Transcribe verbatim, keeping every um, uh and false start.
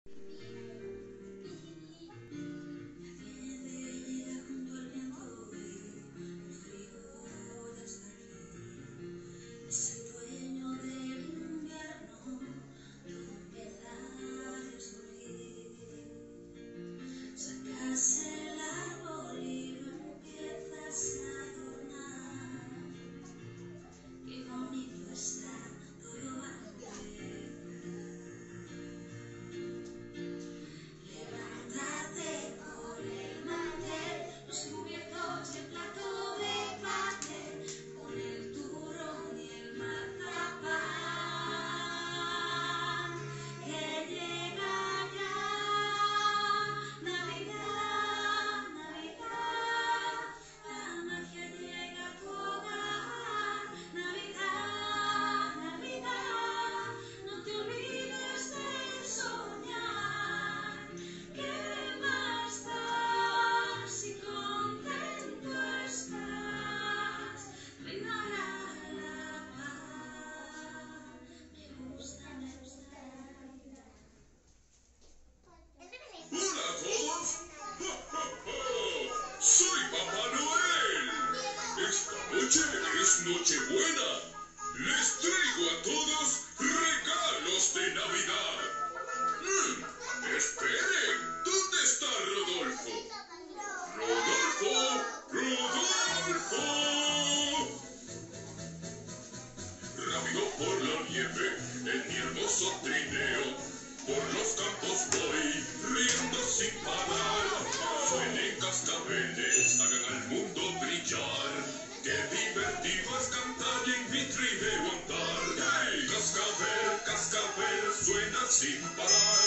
Es el dueño del invierno, todo empieza a resurgir. Sacas el árbol y lo empiezas a adornar. Qué bonito está, todo va a empezar. Levántate con el mantel, los cubiertos y el plato de papel, con el turrón y el mazapán, que llega ya. Navidad, Navidad, la magia llega a tu hogar. Navidad, Navidad, no te olvides de soñar. ¿Qué más da si contento estás? Reinará la paz. Me gusta, me gusta la Navidad. ¡Hola a todos! ¡Ja, ja, ja! ¡Soy Papá Noel! Esta noche es Nochebuena. Les traigo a todos regalos de Navidad. Mm, ¡esperen! ¿Dónde está Rodolfo? ¡Rodolfo! ¡Rodolfo! Rápido por la nieve, en mi hermoso trineo. Por los campos voy, riendo sin parar. Suenen cascabeles, hagan al mundo brillar. Qué divertido es cantar y en mi trineo andar. ¡Hey! Cascabel, cascabel, suena sin parar.